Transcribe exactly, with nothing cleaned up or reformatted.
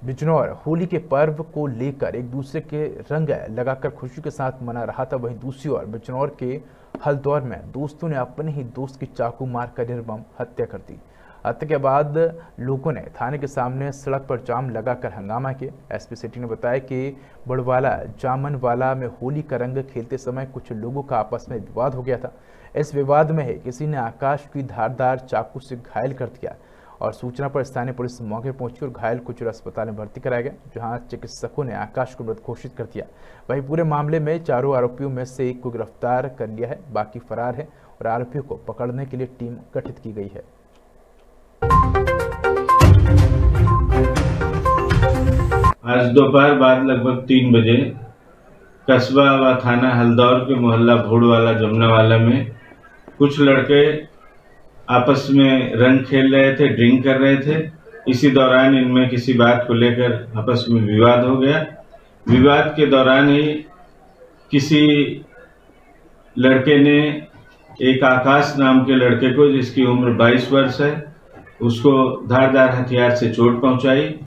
बिजनौर होली के पर्व को लेकर एक दूसरे के रंग लगाकर खुशी के साथ मना रहा था। वहीं दूसरी ओर बिजनौर के हल्द्वार में दोस्तों ने अपने ही दोस्त की चाकू मारकर निर्मम हत्या कर दी। हत्या के बाद लोगों ने थाने के सामने सड़क पर जाम लगाकर हंगामा किया। एसपी सिटी ने बताया कि बड़वाला जामनवाला में होली का रंग खेलते समय कुछ लोगों का आपस में विवाद हो गया था। इस विवाद में किसी ने आकाश की धारदार चाकू से घायल कर दिया और सूचना पर स्थानीय पुलिस मौके पर पहुंची और घायल को जिला अस्पताल में भर्ती कराया गया, जहां चिकित्सकों ने आकाश को मृत घोषित कर दिया। वहीं पूरे मामले में चारों आरोपियों में से एक को गिरफ्तार कर लिया है, बाकी फरार है और आरोपियों को पकड़ने के लिए टीम गठित की गई है। आज दोपहर बाद लगभग तीन बजे कस्बा व थाना हल्द्वार के मोहल्ला भोड़वाला जमनावाला में कुछ लड़के आपस में रंग खेल रहे थे, ड्रिंक कर रहे थे। इसी दौरान इनमें किसी बात को लेकर आपस में विवाद हो गया। विवाद के दौरान ही किसी लड़के ने एक आकाश नाम के लड़के को, जिसकी उम्र बाईस वर्ष है, उसको धारदार हथियार से चोट पहुंचाई।